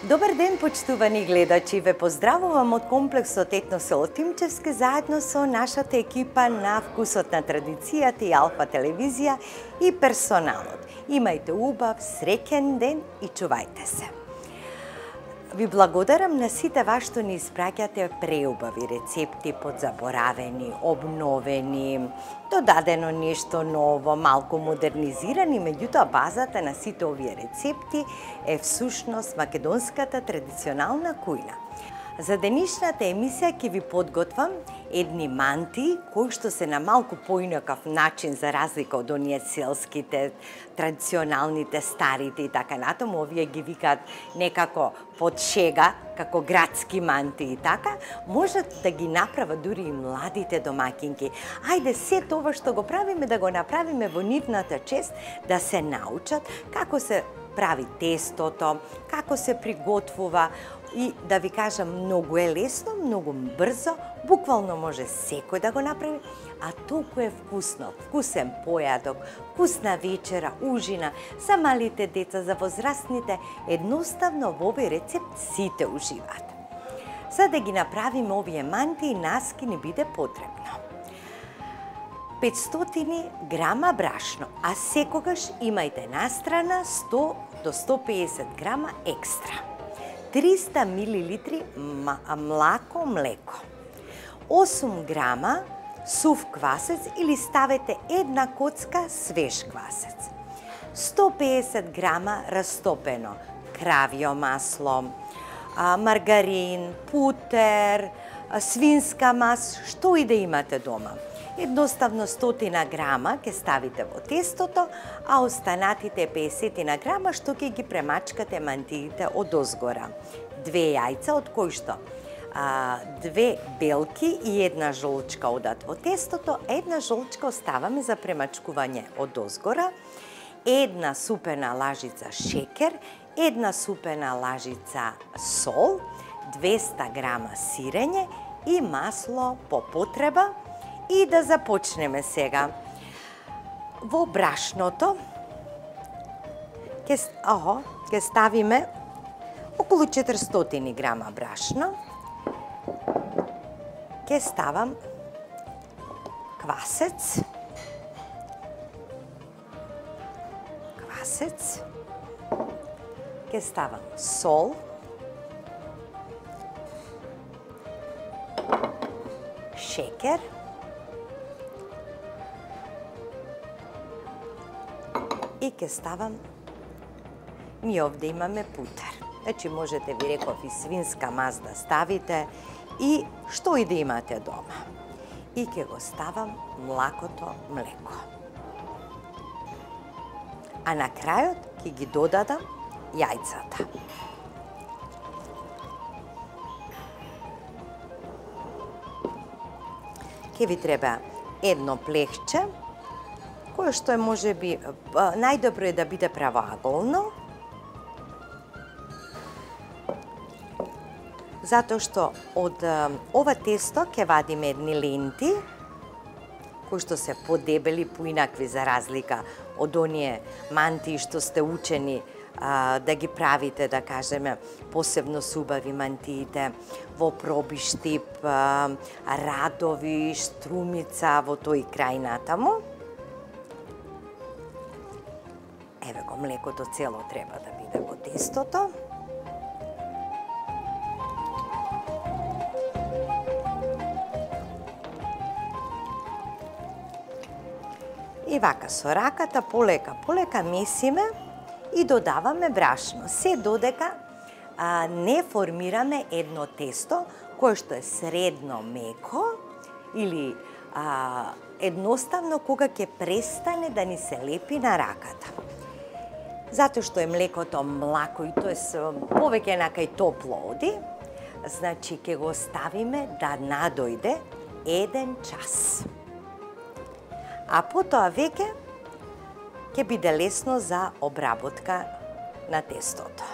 Добар ден, почитувани гледачи! Ве поздравувам од комплексот Етно село Тимчевски заедно со нашата екипа на Вкусот на традицијата и Алфа телевизија и персоналот. Имајте убав, среќен ден и чувајте се! Ви благодарам на сите вас што ни испраќате преубави рецепти, подзаборавени, обновени, додадено нешто ново, малку модернизирани, меѓутоа базата на сите овие рецепти е всушност македонската традиционална кујна. За денешната емисија ќе ви подготвам едни мантии кои што се на малку поинаков начин за разлика од оние селските, традиционалните, старите и така натаму. Овие ги викаат некако под шега, како градски мантии и така, можат да ги направат дури и младите домаќинки. Ајде се тоа што го правиме да го направиме во нивната чест, да се научат како се прави тестото, како се приготвува. И да ви кажам, многу е лесно, многу брзо, буквално може секој да го направи, а толку е вкусно, вкусен појадок, вкусна вечера, ужина, за малите деца, за возрастните, едноставно во овој рецепт сите уживаат. За да ги направиме овие мантии, нас ќе ни биде потребно 500 грама брашно, а секогаш имајте настрана 100 до 150 грама екстра. 300 мл млеко, 8 грама сув квасец или ставете една коцка свеж квасец, 150 грама растопено кравјо масло, маргарин, путер, свинска мас, што и да имате дома. Едноставно 100 грама ќе ставите во тестото, а останатите 50 грама што ќе ги премачкате мантиите од озгора. 2 јајца, од кои што 2 белки и една жолчка одат во тестото, една жолчка оставаме за премачкување од озгора, една супена лажица шекер, една супена лажица сол, 200 грама сирење и масло по потреба. И да започнеме сега. Во брашното ќе ставиме околу 400 грама брашно. Ќе ставам квасец. Ќе ставам сол. Шекер. И ќе ставам, ние овде имаме путер. Значи можете, ви реков, и свинска мас да ставите и што и да имате дома. И ќе го ставам млакото млеко. А на крајот ќе ги додадам јајцата. Ќе ви треба едно плехче, кое што е можеби најдобро е да биде правоаголно, затоа што од ова тесто ќе вадиме едни ленти кои што се подебели, поинакви за разлика од оние мантии што сте учени да ги правите, да кажеме, посебно субави мантиите во Пробиштип, Радови, Штрумица, во тој крај натаму. Еве го, млекото цело треба да биде во тестото. И вака со раката полека месиме и додаваме брашно. Се додека не формираме едно тесто кое што е средно меко или едноставно кога ќе престане да ни се лепи на раката. Затоа што е млекото млако и тоа е повеќе на кај топло оди, значи ќе го ставиме да надојде 1 час. А потоа веќе ќе биде лесно за обработка на тестото.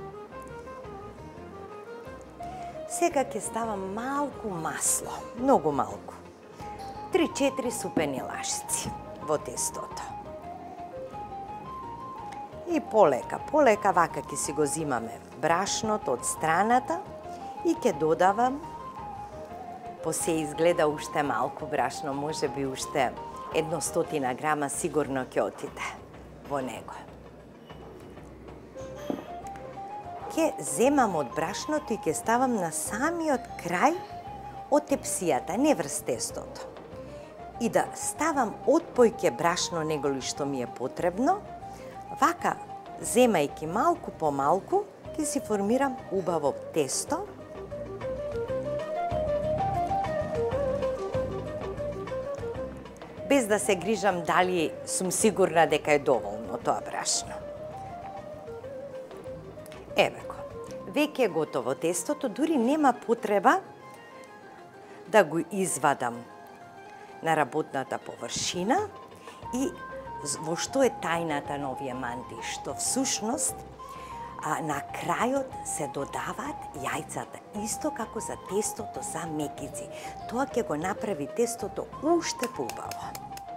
Сега ќе ставам малку масло, многу малку. 3-4 супени лашици во тестото. И полека вака ќе си го зимаме брашното од страната и ќе додавам, по се изгледа уште малку брашно, може би уште 100 грама сигурно ќе отиде во него. Ќе земам од брашното и ќе ставам на самиот крај од тепсијата, не врз тестото. И да ставам отпојќе брашно неголи што ми е потребно, вака, земајќи малку по малку, ќе си формирам убаво тесто. Без да се грижам дали сум сигурна дека е доволно тоа брашно. Еве го, веќе е готово тестото, дури нема потреба да го извадам на работната површина. И во што е тајната на овие мантии, што всушност на крајот се додаваат јајцата, исто како за тестото за мекици. Тоа ќе го направи тестото уште поубаво.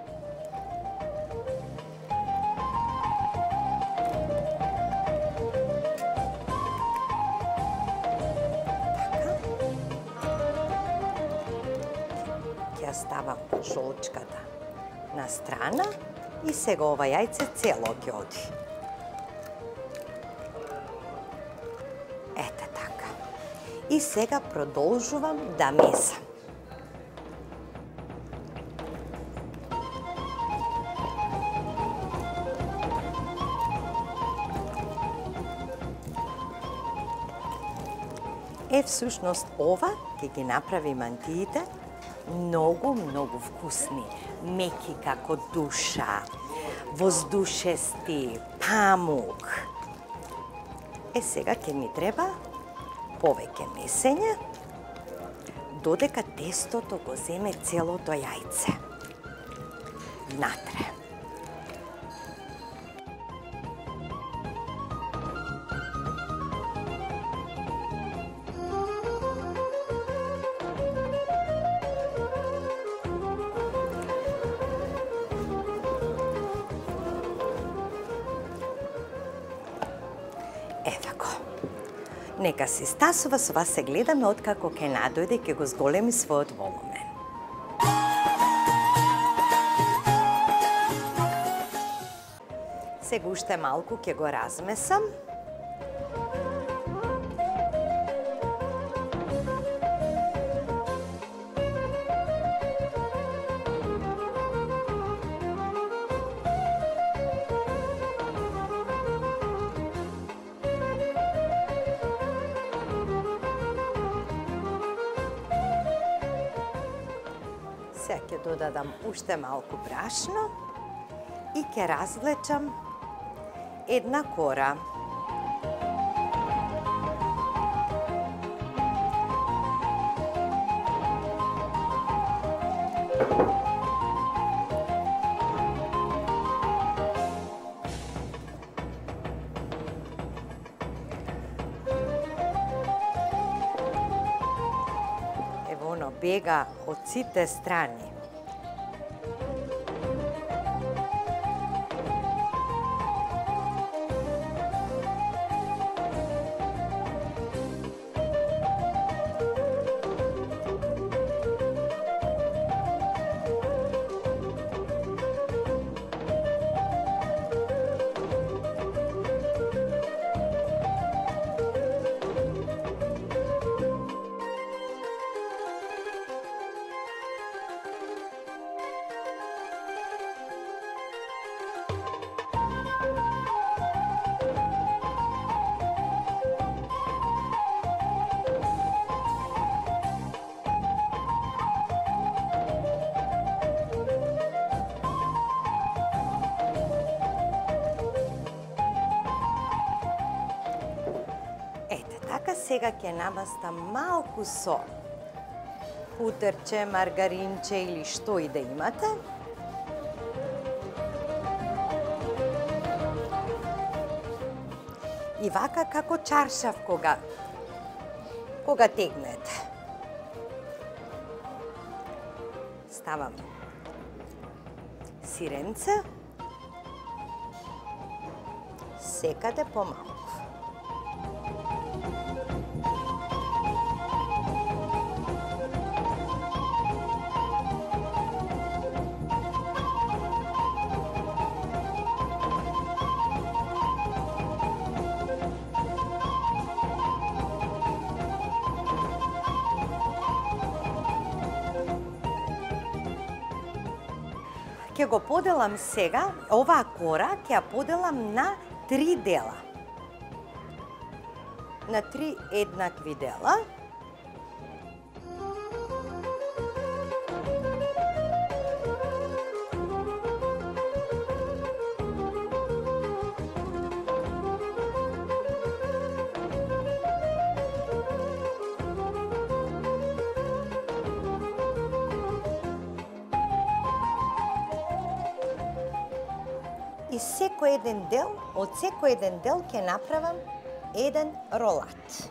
Ќе ставам жолчката на страна и сега ова јајце цело ќе оди. Ете така. И сега продолжувам да месам. Всушност ова ќе ги направи мантиите многу вкусни, меки како душа, воздушести, памук. Сега ќе ми треба повеќе месење, додека тестото го земе целото јајце внатре. Еве го. Нека си стасува, со вас се гледаме откако ќе надојде и ќе го зголеми својот волумен. Сега уште малку ќе го размесам. Сега ќе додадам уште малку брашно и ќе развлечам една кора. Ево оно бега од сите страни. Сега ќе намастам малку со хутерче, маргаринче или што и да имате. И вака како чаршав кога тегнете. Ставам сиренце, секаде помалку. Ќе го поделам сега, оваа кора ќе ја поделам на 3 дела. На 3 еднакви дела. И секој еден дел, од секој еден дел ќе направам еден ролат.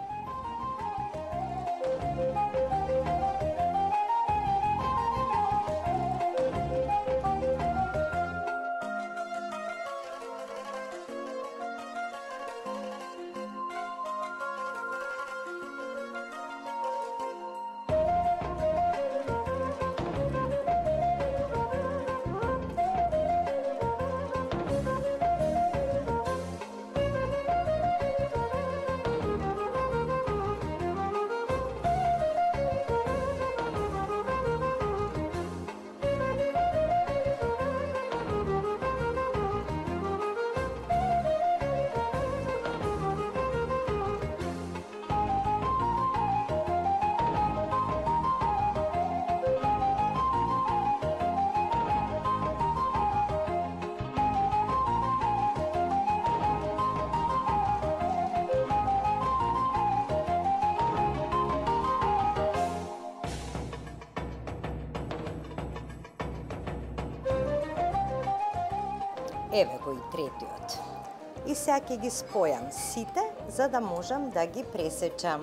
Еве го и третиот. И сега ќе ги спојам сите, за да можам да ги пресечам.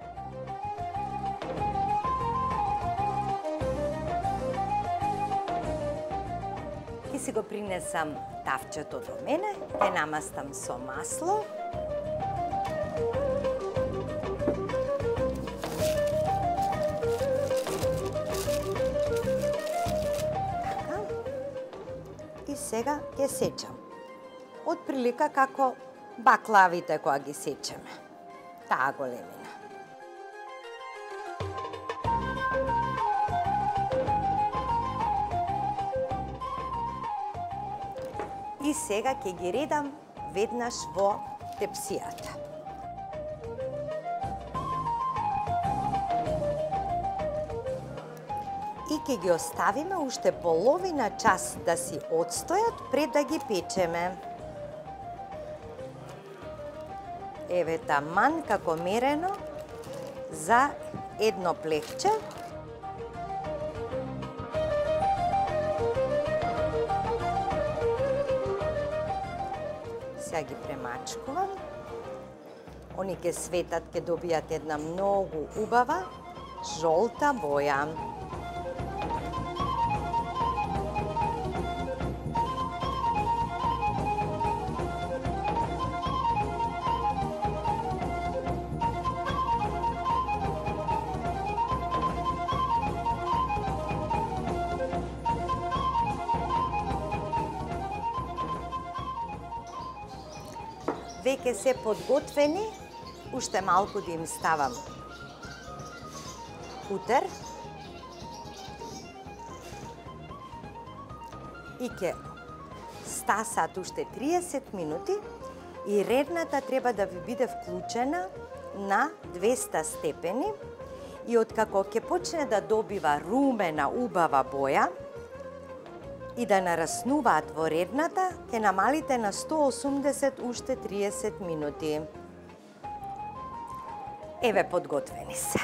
Ќе си го принесам тавчето до мене, ќе намастам со масло. Сега ќе сечам. Од прилика како баклавите кога ги сечеме. Таа големина. И сега ќе ги редам веднаш во тепсијата. И ќе ги оставиме уште половина час да си одстојат пред да ги печеме. Еве таман како мерено за едно плехче. Сега ги премачкувам. Они ќе светат, ќе добијат една многу убава жолта боја. Веќе се подготвени, уште малку да им ставам путер и ќе стасат уште 30 минути и редната треба да ви биде вклучена на 200 степени и откако ќе почне да добива румена убава боја и да нараснуваат во редната, ќе намалите на 180 уште 30 минути. Еве подготвени се.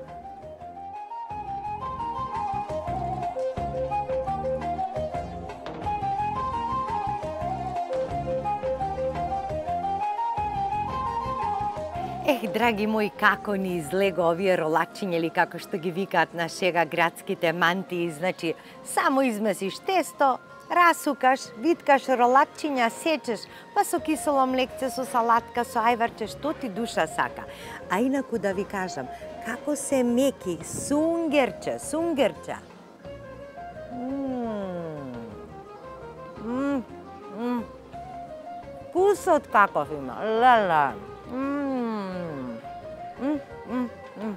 Драги мои, како ни излего овие ролачиња или како што ги викаат на шега градските мантии, значи само измесиш тесто, расукаш, виткаш ролачиња, сечеш, па со кисело млекце, со салатка, со ајварче, што ти душа сака. А инаку да ви кажам, како се меки, сунгерче, сунгерче. Вкусот каков има, леле.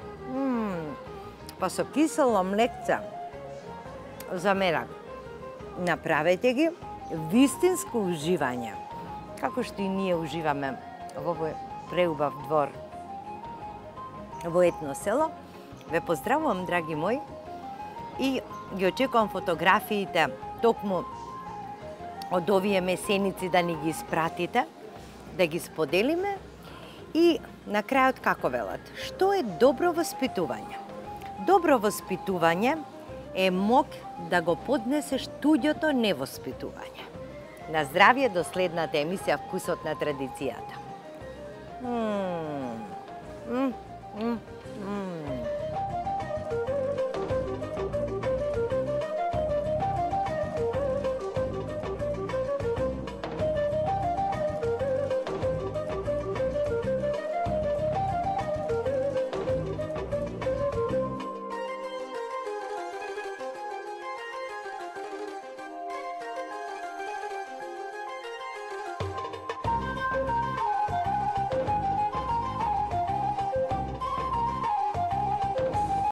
Па со кисело млекце за мерак. направете ги вистинско уживање, како што и ние уживаме во овој преубав двор во етно село. Ве поздравувам, драги мои, и ги очекувам фотографиите токму од овие месеници да ни ги испратите, да ги споделиме. И на крајот како велат? Што е добро воспитување? Добро воспитување е мок да го поднесеш туѓото невоспитување. На здравје до следната емисија Вкусот на традицијата.